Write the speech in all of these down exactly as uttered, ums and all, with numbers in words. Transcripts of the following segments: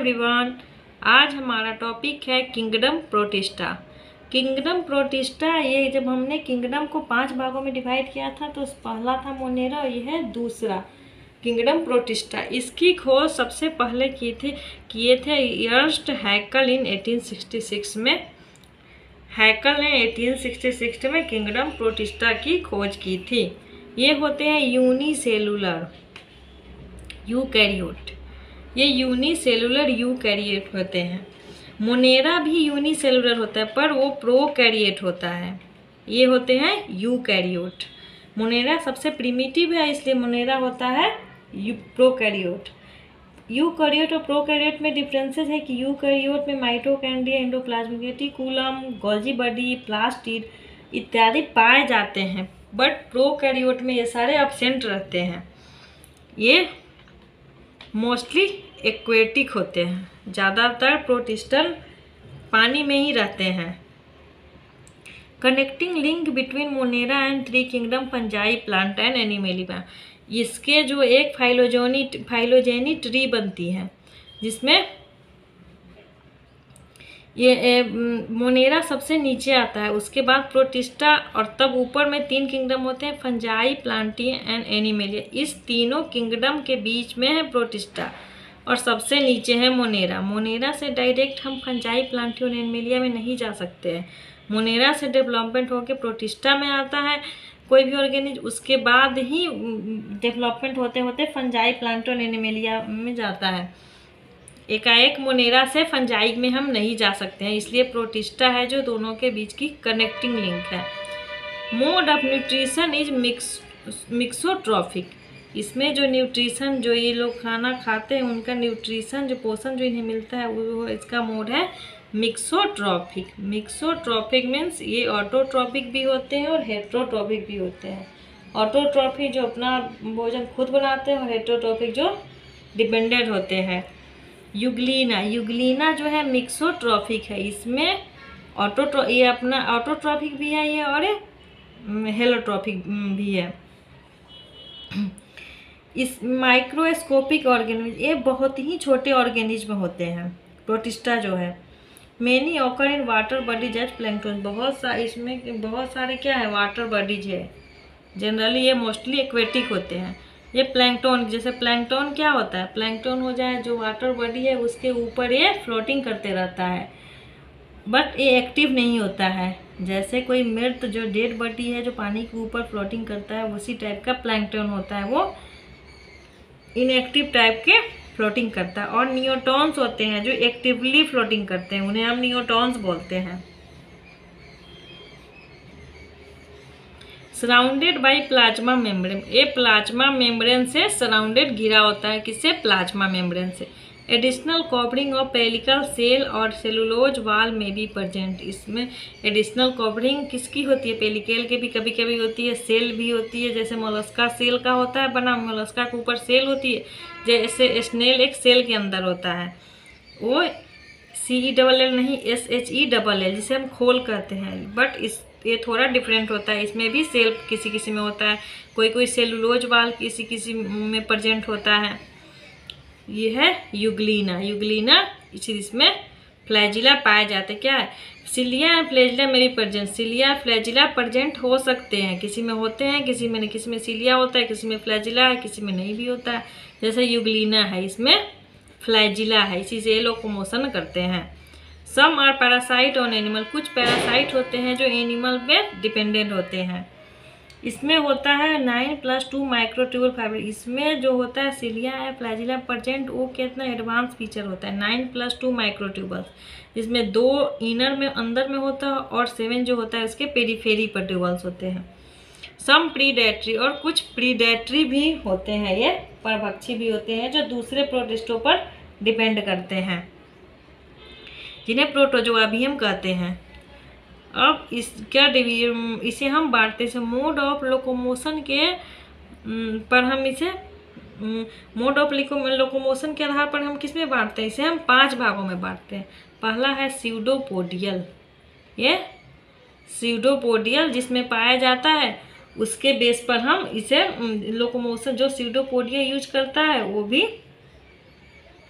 Everyone, आज हमारा topic है किंगडम प्रोटिस्टा। किंगडम प्रोटिस्टा, ये जब हमने किंगडम को पांच भागों में डिवाइड किया था तो पहला था मोनेरा और यह है दूसरा किंगडम प्रोटिस्टा। इसकी खोज सबसे पहले की थी किए थे अर्स्ट हैकल इन अठारह सौ छियासठ में। हैकल ने अठारह सौ छियासठ में किंगडम प्रोटिस्टा की खोज की थी। ये होते हैं यूनिसेलुलर यूकैरियोट, ये यूनिसेलुलर यूकैरियोट होते हैं। मोनेरा भी यूनिसेलुलर होता है पर वो प्रोकैरियोट होता है। ये होते हैं यूकैरियोट। मोनेरा सबसे प्रिमिटिव है इसलिए मोनेरा होता है यू प्रोकैरियोट। यूकैरियोट और प्रोकैरियोट में डिफरेंसेस है कि यूकैरियोट में mitochondria, endoplasmic reticulum, Golgi body, plastid इत्यादि पाए जाते हैं, बट प्रोकैरियोट में ये सारे एब्सेंट रहते हैं। ये मोस्टली एक्वेटिक होते हैं, ज़्यादातर प्रोटिस्टल पानी में ही रहते हैं। Connecting link between monera and three kingdom fungi, plant and animalia, इसके जो एक फाइलोजेनी फाइलोजेनी ट्री बनती है जिसमें ये मोनेरा सबसे नीचे आता है, उसके बाद प्रोटिस्टा और तब ऊपर में तीन किंगडम होते हैं, फंजाई, प्लांटी एंड एनिमेलिया। इस तीनों किंगडम के बीच में है प्रोटिस्टा और सबसे नीचे है मोनेरा। मोनेरा से डायरेक्ट हम फंजाई, प्लांटी और एनिमेलिया में नहीं जा सकते हैं। मोनेरा से डेवलपमेंट होकर प्रोटिस्टा में आता है कोई भी ऑर्गेनिज्म, उसके बाद ही डेवलपमेंट होते होते फंजाई, प्लांटी और एनिमेलिया में जाता है। एकाएक मोनेरा से फंजाई में हम नहीं जा सकते हैं, इसलिए प्रोटिस्टा है जो दोनों के बीच की कनेक्टिंग लिंक है। Mode of nutrition is mix mixotrophic. इसमें जो न्यूट्रिशन जो ये लोग खाना खाते हैं उनका न्यूट्रिशन जो पोषण जो इन्हें मिलता है वो इसका मोड है मिक्सोट्रॉफिक। मिक्सोट्रॉफिक मीन्स ये ऑटोट्रॉफिक भी होते हैं और हेट्रोट्रॉफिक भी होते हैं। ऑटोट्रॉफिक जो अपना भोजन खुद बनाते हैं और हेट्रोट्रॉफिक जो डिपेंडेंट होते हैं। यूग्लिना, यूग्लिना जो है मिक्सोट्रॉफिक है, इसमें ऑटोट्रो ये अपना ऑटोट्रॉफिक भी है ये और हेलोट्रॉफिक भी है। इस माइक्रोस्कोपिक ऑर्गेनिज्म, ये बहुत ही छोटे ऑर्गेनिज्म होते हैं प्रोटिस्टा जो है। Many occur in water bodies as plankton, बहुत सा इसमें बहुत सारे क्या है वाटर बॉडीज है। जनरली ये मोस्टली एक्वेटिक होते हैं। ये प्लैंक्टन, जैसे प्लैंक्टन क्या होता है, प्लैंक्टन हो जाए जो वाटर बॉडी है उसके ऊपर ये फ्लोटिंग करते रहता है, बट ये एक्टिव नहीं होता है। जैसे कोई मृत जो डेड बॉडी है जो पानी के ऊपर फ्लोटिंग करता है उसी टाइप का प्लैंक्टन होता है, वो इनएक्टिव टाइप के फ्लोटिंग करता है। और नियोटॉन्स होते हैं जो एक्टिवली फ्लोटिंग करते हैं, उन्हें हम नियोटॉन्स बोलते हैं। सराउंडेड बाई प्लाज्मा मेम्ब्रेन, ये प्लाज्मा मेम्ब्रेन से सराउंडेड घिरा होता है, किससे, प्लाज्मा मेम्ब्रेन से। Additional covering of pellicle cell और सेलुलोज वाल में भी प्रेजेंट। इसमें एडिशनल कवरिंग किसकी होती है, पेलिकल के भी कभी कभी होती है, सेल भी होती है, जैसे मोलस्का सेल का होता है बना, मोलस्का के ऊपर सेल होती है, जैसे स्नेल एक सेल के अंदर होता है, वो सी ई डबल एल नहीं S H E double L जिसे हम खोल कहते हैं, बट इस ये थोड़ा डिफरेंट होता है। इसमें भी सेल किसी किसी में होता है, कोई कोई सेलुलोज वाल किसी किसी में प्रेजेंट होता है। ये है यूग्लिना, यूग्लिना इसी इसमें फ्लैजिला पाए जाते हैं। क्या है, सिलिया एंड फ्लैजिला में भी प्रेजेंट, सिलिया फ्लैजिला प्रेजेंट हो सकते हैं, किसी में होते हैं किसी में नहीं, किसी में सिलिया होता है किसी में फ्लैजिला है किसी में नहीं भी होता है। जैसे यूग्लिना है इसमें फ्लैजिला है, इसी से ये लोकोमोशन करते हैं। Some are parasite on animal, कुछ पैरासाइट होते हैं जो एनिमल पे डिपेंडेंट होते हैं। इसमें होता है nine plus two microtubule fibre. इसमें जो होता है सिलिया है फ्लैजिला प्रेजेंट, वो कितना एडवांस फीचर होता है, नाइन प्लस टू माइक्रोट्यूबल्स, जिसमें दो इनर में अंदर में होता है और सेवन जो होता है उसके पेरीफेरी पर ट्यूबल्स होते हैं। सम प्रीडेटरी, और कुछ प्रीडेटरी भी होते हैं, ये परभक्षी भी होते हैं जो दूसरे प्रोटिस्टों पर डिपेंड करते हैं, जिन्हें प्रोटोजोआ भी हम कहते हैं। अब इस क्या इसे हम बांटते हैं मोड ऑफ लोकोमोशन के पर, हम इसे मोड ऑफ लोकोमोशन के आधार पर हम किस में बांटते हैं, इसे हम पांच भागों में बांटते हैं। पहला है स्यूडोपोडियल, ये स्यूडोपोडियल जिसमें पाया जाता है, उसके बेस पर हम इसे लोकोमोशन जो स्यूडोपोडिया यूज करता है वो भी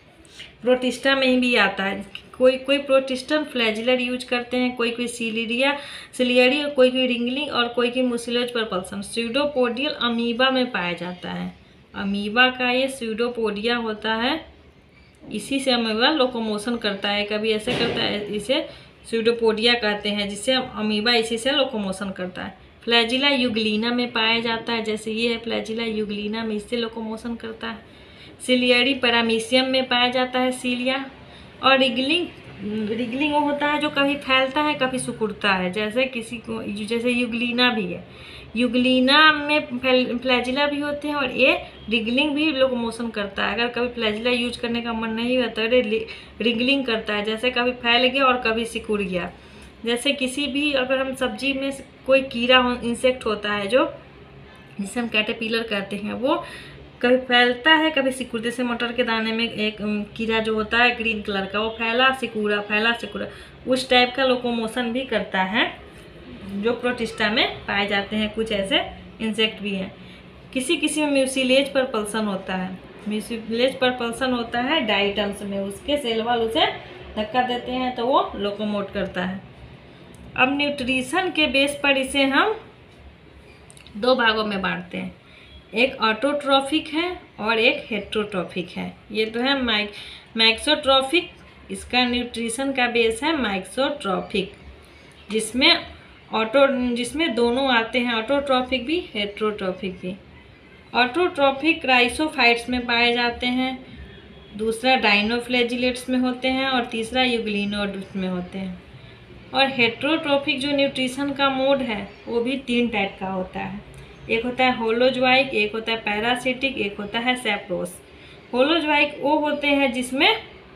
प्रोटिस्टा में ही भी आता है। कोई कोई प्रोटिस्टन फ्लैजिलर यूज करते हैं, कोई कोई सिलिरिया सिलियरी और कोई कोई रिंगलिंग और कोई कोई मुसिलोज परपल्सन। स्यूडोपोडियल अमीबा में पाया जाता है। अमीबा का ये स्यूडोपोडिया होता है, इसी से अमीबा लोकोमोशन करता है। कभी ऐसे करता है, इसे स्यूडोपोडिया कहते हैं, जिससे अमीबा इसी से लोकोमोशन करता है। फ्लैजिला यूग्लिना में पाया जाता है, जैसे ये है फ्लैजिला यूग्लिना में, इससे लोकोमोशन करता है। सिलियरी पैरामीशियम में पाया जाता है सिलिया। और रिगलिंग रिगलिंग वो होता है जो कभी फैलता है कभी सिकुड़ता है, जैसे किसी को, जैसे यूग्लिना भी है। यूग्लिना में फ्लैजिला भी होते हैं और ये रिगलिंग भी लोकोमोशन करता है। अगर कभी फ्लैजिला यूज करने का मन नहीं हुआ तो रिगलिंग करता है, जैसे कभी फैल गया और कभी सिकुड़ गया। जैसे किसी भी, अगर हम सब्जी में कोई कीड़ा इंसेक्ट होता है जो जिसे हम कैटरपिलर कहते हैं, वो कभी फैलता है कभी सिकुड़, जैसे मटर के दाने में एक कीड़ा जो होता है ग्रीन कलर का, वो फैला सिकुड़ा फैला सिकुड़ा, उस टाइप का लोकोमोशन भी करता है, जो प्रोटिस्टा में पाए जाते हैं। कुछ ऐसे इंसेक्ट भी हैं। किसी किसी में म्यूसिलेज परपल्सन होता है। म्यूसिलेज परपल्सन होता है डाइटम्स में, उसके सेल वाल उसे धक्का देते हैं तो वो लोकोमोट करता है। अब न्यूट्रिशन के बेस पर इसे हम दो भागों में बांटते हैं, एक ऑटोट्रॉफिक है और एक हेट्रोट्रॉफिक है। ये तो है माइक मैक्सोट्रॉफिक, इसका न्यूट्रिशन का बेस है मैक्सोट्रॉफिक, जिसमें ऑटो जिसमें दोनों आते हैं, ऑटोट्रॉफिक भी हेट्रोट्रॉफिक भी। ऑटोट्रॉफिक राइसोफाइट्स में पाए जाते हैं, दूसरा डाइनोफ्लैजिलेट्स में होते हैं और तीसरा यूग्लिनोड्स में होते हैं। और हेट्रोट्रॉफिक जो न्यूट्रिशन का मोड है वो भी तीन टाइप का होता है, एक होता है होलोजोइक, एक होता है पैरासिटिक, एक होता है सैप्रोस। होलोजोइक वो होते हैं जिसमें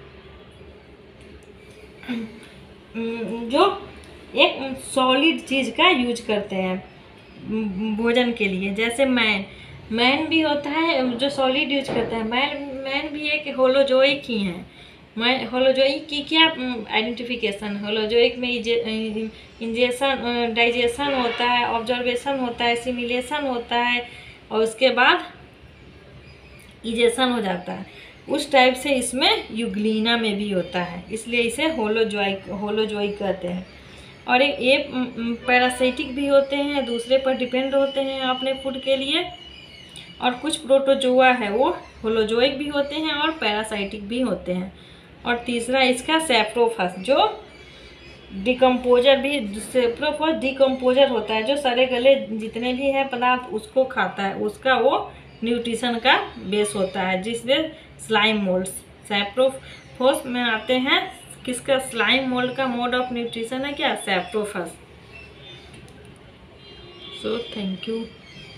जो एक सॉलिड चीज़ का यूज करते हैं भोजन के लिए, जैसे मैन मैन भी होता है जो सॉलिड यूज करता है। मैन मैन भी एक होलोजोइक ही है। मैं होलोजोइक की क्या आइडेंटिफिकेशन, होलोजोइक में इंजेशन डाइजेशन होता है, ऑब्जर्वेशन होता है, सिमुलेशन होता है और उसके बाद इजेशन हो जाता है। उस टाइप से इसमें यूग्लिना में भी होता है, इसलिए इसे होलोजोइक होलोजोइक कहते हैं। और एक ये पैरासाइटिक भी होते हैं, दूसरे पर डिपेंड होते हैं अपने फूड के लिए। और कुछ प्रोटोजोआ है वो होलोजोइक भी होते हैं और पैरासाइटिक भी होते हैं। और तीसरा इसका सैप्रोफस, जो डिकम्पोजर भी सैप्रोफस डिकम्पोजर होता है, जो सड़े गले जितने भी है पदार्थ उसको खाता है, उसका वो न्यूट्रिशन का बेस होता है, जिसमें स्लाइम मोल्ड्स सैप्रोफस में आते हैं। किसका स्लाइम मोल्ड का मोड ऑफ न्यूट्रिशन है क्या, सैप्रोफस। So thank you.